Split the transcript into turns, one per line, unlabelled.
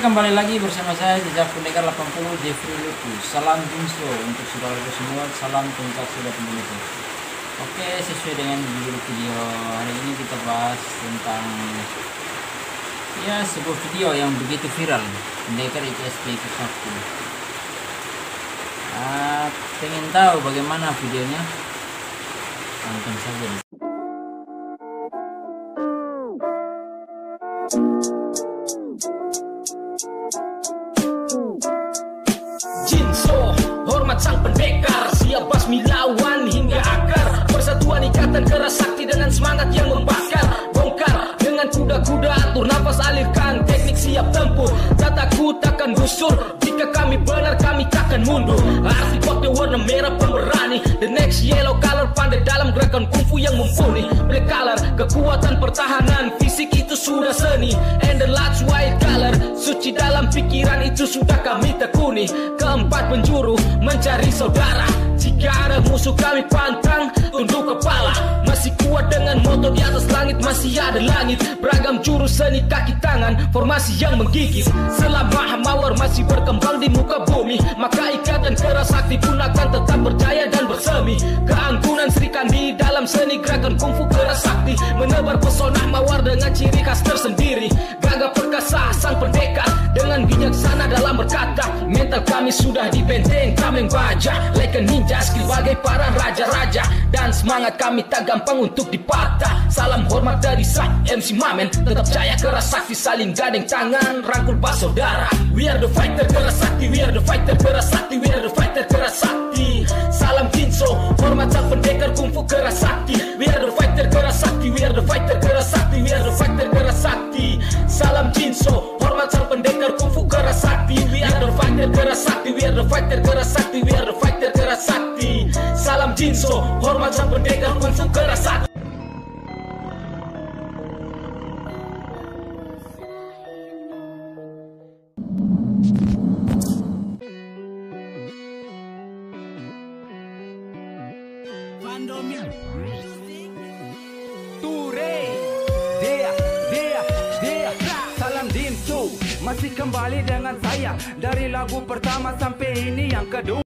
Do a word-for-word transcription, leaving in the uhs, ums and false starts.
kembali lagi bersama saya Jejak Pendekar delapan puluh Jeffrey Lucas. Salam Jinso untuk saudaraku semua, salam tuntas sudah Indonesia. Oke, sesuai dengan judul video hari ini kita bahas tentang ya sebuah video yang begitu viral, Pendekar I P S P ikut sakti. Ah, pengen tahu bagaimana videonya? Tonton saja.
Jinso, hormat sang pendekar, siap basmi lawan hingga akar. Persatuan ikatan keras sakti dengan semangat yang membakar. Bongkar dengan kuda-kuda, atur nafas, alirkan teknik siap tempur. Tak takut takkan gusur, jika kami benar kami takkan mundur. Arti kode warna merah pemberani, the next yellow color, pandai dalam gerakan kungfu yang mumpuni. Black color, kekuatan pertahanan, fisik itu sudah seni. And the lights white color, suci dalam pikiran itu sudah kami tekuni. Keempat penjuru mencari saudara, jika ada musuh kami pantang tunduk kepala. Masih kuat dengan moto di atas langit, masih ada langit. Beragam jurus seni kaki tangan, formasi yang menggigit. Selama mawar masih berkembang di muka bumi, maka ikatan keras sakti pun akan tetap berjaya dan bersemi. Keanggunan Sri Kandi dalam seni gerakan kungfu keras sakti, menebar pesona mawar dengan ciri khas tersendiri. Gagah perkasa sang pendekar dengan bijaksana dalam berkata. Mental kami sudah dibenteng tameng baja, like a ninja sebagai para raja-raja. Dan semangat kami tak gampang untuk dipatah. Salam hormat dari Sah M C Mamen, tetap jaya keras sakti, saling gadeng tangan, rangkul bas saudara. We are the fighter keras sakti, we are the fighter keras sakti, we are the fighter keras sakti. Salam Jinso, hormat sang pendekar kungfu keras sakti. We are the fighter keras sakti, we are the fighter keras sakti, we are the fighter keras sakti. Salam Jinso, hormat sang pendekar kungfu keras sakti. We are the fighter keras sakti, we are the fighter keras sakti, we are the fighter keras sakti. Salam Jinso, hormat sang pendekar kungfu keras sakti.
Ture, dia, dia, dia. Salam Jinso, masih kembali dengan saya dari lagu pertama sampai ini yang kedua.